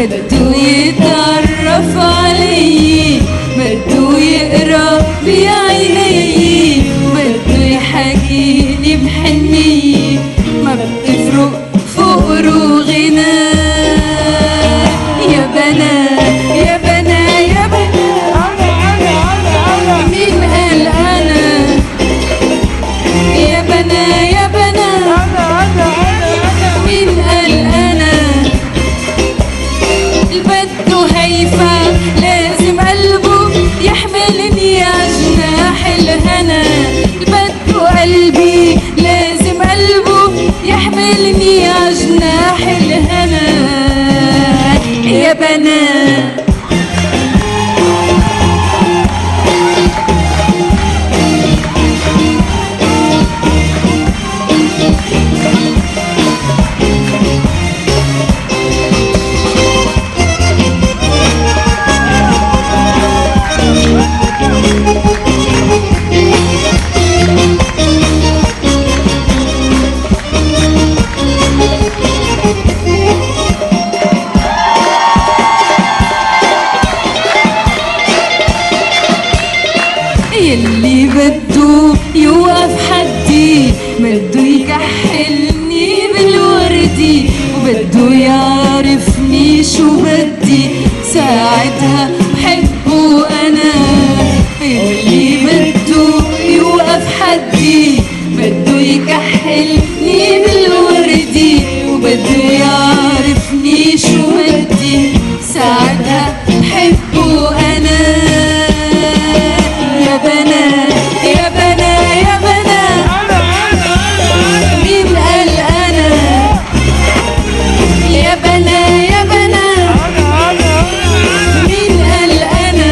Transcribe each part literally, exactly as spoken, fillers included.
بده يتعرف علي، بده يقرا بعيني، بده يحكيني بحنية، ما بتفرق فقر وغنى. يا بنا يا بنا يا بنا مين قال أنا؟ يا بنا يا بنا مين قال أنا؟ البدو هيفا لازم قلبه يحملني عجناح الهنا، البدو قلبي لازم قلبه يحملني عجناح الهنا. يا بنا يلي بده يوقف حدي، بده يكحلني بالوردي، وبده يعرفني شو بدي، ساعتها بحبه أنا. يلي بده يوقف حدي، بده يكحلني بالوردي، وبده يعرفني شو بدي، ساعتها بحبه أنا. يا بنا يا بنا يا بنا مين قال أنا؟ يا بنا يا بنا مين قال أنا؟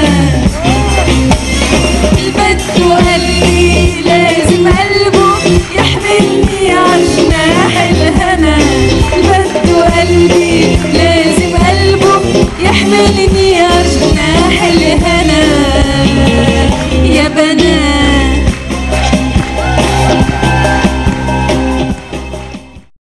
البدو قلبي لازم قلبه يحملني عجناح الهنا، البدو قلبي لازم قلبه يحملني عجناح الهنا. يا بنا